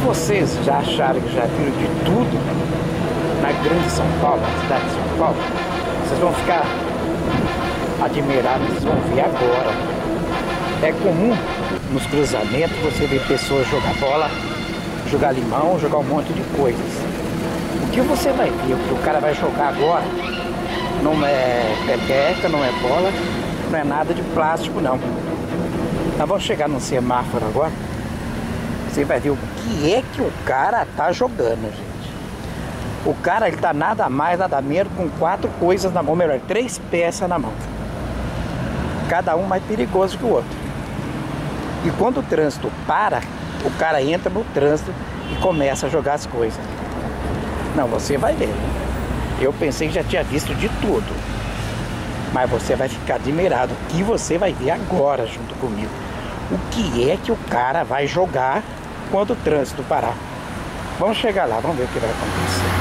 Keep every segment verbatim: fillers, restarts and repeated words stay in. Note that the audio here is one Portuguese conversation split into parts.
vocês já acharam que já viram de tudo na grande São Paulo, na cidade de São Paulo, vocês vão ficar admirados, vocês vão ver agora. É comum nos cruzamentos você ver pessoas jogar bola, jogar limão, jogar um monte de coisas. O que você vai ver, o que o cara vai jogar agora, não é peteca, não é bola, não é nada de plástico não. Nós vamos chegar num semáforo agora. Você vai ver o que é que o cara tá jogando, gente. O cara, ele tá nada mais, nada menos com quatro coisas na mão, melhor, três peças na mão. Cada um mais perigoso que o outro. E quando o trânsito para, o cara entra no trânsito e começa a jogar as coisas. Não, você vai ver. Eu pensei que já tinha visto de tudo. Mas você vai ficar admirado. O que você vai ver agora junto comigo. O que é que o cara vai jogar quando o trânsito parar. Vamos chegar lá, vamos ver o que vai acontecer.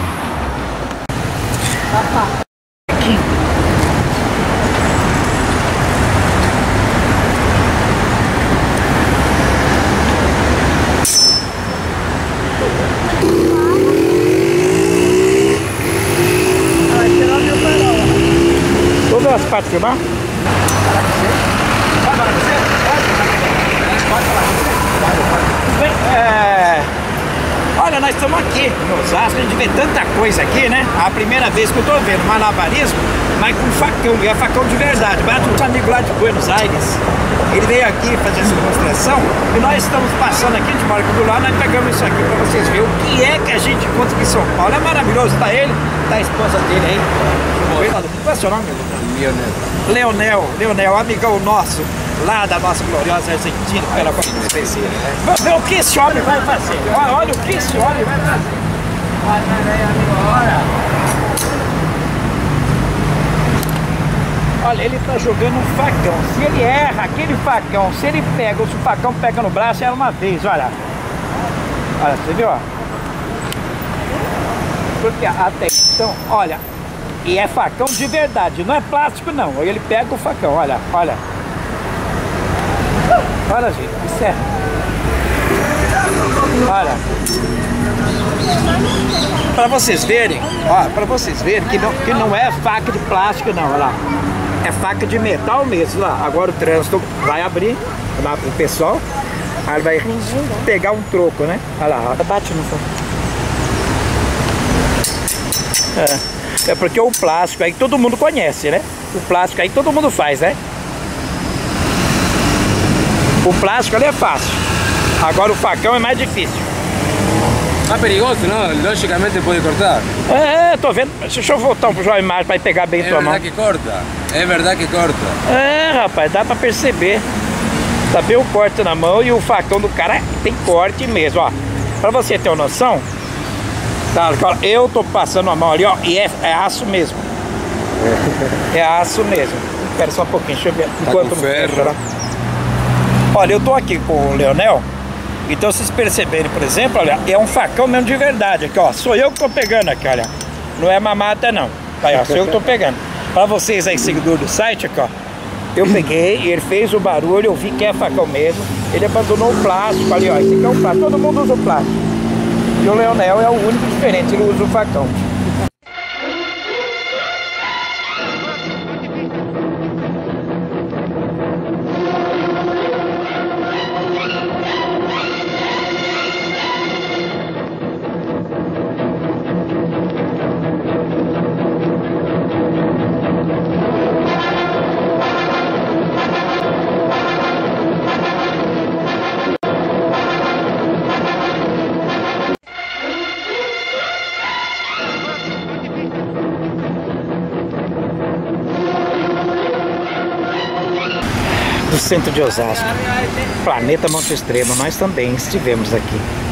Aqui. Todas as partes filmar? É... Olha, nós estamos aqui no Osasco, a gente vê tanta coisa aqui, né? A primeira vez que eu estou vendo malabarismo, mas com facão, e é facão de verdade. Bate um amigo lá de Buenos Aires, ele veio aqui fazer essa demonstração e nós estamos passando aqui, a gente mora aqui do lado, nós pegamos isso aqui para vocês verem o que é que a gente encontra aqui em São Paulo. É maravilhoso, tá ele, tá a esposa dele aí. Qual é o seu nome? Leonel. Leonel, Leonel, amigão nosso, lá da nossa gloriosa Argentina, pela qual nos conhecia. Vamos ver o que esse homem vai fazer. Olha, olha o que esse homem vai fazer. Olha, olha, ele está jogando um facão. Se ele erra aquele facão, se ele pega, se o facão pega no braço, era uma vez, olha. Olha, você viu, ó? Porque até então, olha. E é facão de verdade, não é plástico não. Aí ele pega o facão, olha, olha. Olha, gente, isso é. Olha. Pra vocês verem, ó, pra vocês verem que não, que não é faca de plástico não, olha lá. É faca de metal mesmo, lá. Agora o trânsito vai abrir lá pro pessoal. Aí vai pegar um troco, né? Olha lá, ó. Bate no fogo. É. É porque o plástico aí todo mundo conhece, né? O plástico aí todo mundo faz, né? O plástico ali é fácil. Agora o facão é mais difícil. É perigoso, não? Logicamente pode cortar. É, tô vendo. Deixa eu voltar uma imagem para pegar bem é tua mão. É verdade que corta. É verdade que corta. É, rapaz, dá para perceber. Tá bem o corte na mão e o facão do cara tem corte mesmo, ó. Pra você ter uma noção. Tá, eu tô passando a mão ali, ó, e é, é aço mesmo. É aço mesmo. Espera só um pouquinho, deixa eu ver. Tá enquanto com ferro. Olha, eu tô aqui com o Leonel. Então, vocês perceberem, por exemplo, olha, é um facão mesmo de verdade. Aqui, ó, sou eu que tô pegando aqui, olha. Não é mamata, não. Aí, ó, sou eu que tô pegando. Pra vocês aí, seguidor do site, aqui, ó. Eu peguei, ele fez o barulho, eu vi que é facão mesmo. Ele abandonou o plástico ali, ó. Esse aqui é um plástico, todo mundo usa o plástico. E o Leonel é o único diferente, ele usa o facão. Do centro de Osasco, planeta Monte Extremo, nós também estivemos aqui.